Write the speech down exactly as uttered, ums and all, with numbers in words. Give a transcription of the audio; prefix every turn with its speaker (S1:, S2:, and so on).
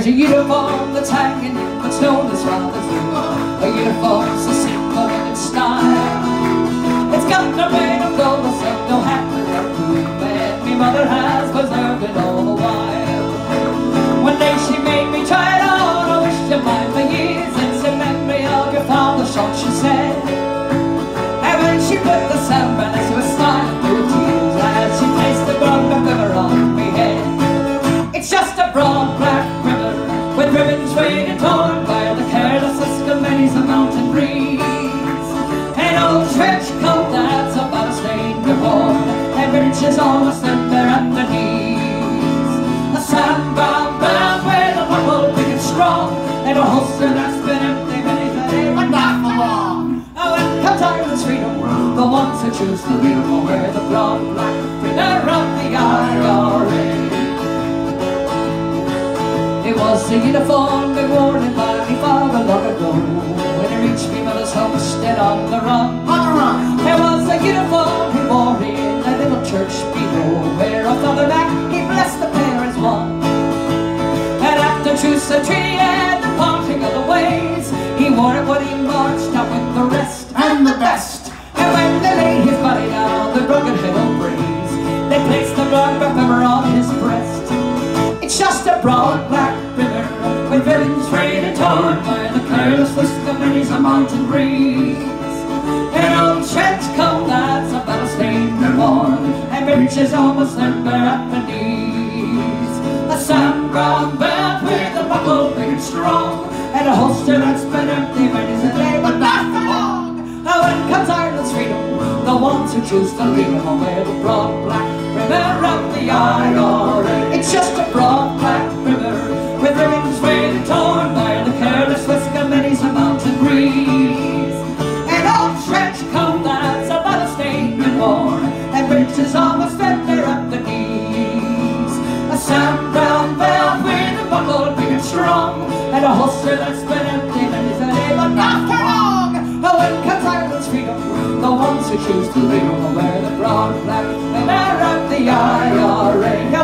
S1: There's a uniform that's hanging, that's known as rendezvous. A uniform so simple in its style. It's got no ring of gold, no hat or blue, and me mother has preserved it all the while. One day she made me try it on, I wish you mind my years. It's in memory of your father's shot, she said. And when she put the sunburn, she was smiling through tears as she placed the broad black river on me head. It's just a broad black river with ribbons frayed and torn by the careless Escalades of mountain breeze. An old trench coat that's about a stain worn, and bridges almost in there at the knees. A sandbound band with a buckle big and strong, and a holster that's been empty many a day but not for long. Oh, and comes Ireland's freedom, the ones who choose to lead them will wear the broad black banner of the I R A. It was a uniform they wore in my father long ago, when he reached me mother's homestead on the run. On the run. There was a uniform he wore in a little church below, where a father back he blessed the pair as one. And after truce and treaty and the parting of the ways, he wore it when he marched out with the rest and the best. And when they laid his body down on the rugged hill of breeze, they placed the broad black river on his breast. It's just a broad black river with ribbons frayed and torn by the careless whisk of many's a mountain breeze. An old trench coat that's a battle stained and worn, and breeches almost limber at the knees. A sand-brown belt with a buckle big and strong, and a holster that's been empty many's a day but not for long. Oh, when comes Ireland's freedom, the ones who choose to leave them will wear the broad black river of the I R A. It's just a broad black river with ribbons frayed and torn by the careless whisk of many's a mountain breeze. An old trench coat that's a battle stained and worn, and breeches almost bent there at the knees. A sand-brown belt with a buckle big and strong, and a holster that's been empty many's a day but not for long. Oh, when comes Ireland's freedom, the ones who choose to leave them will wear the broad black banner of the I R A.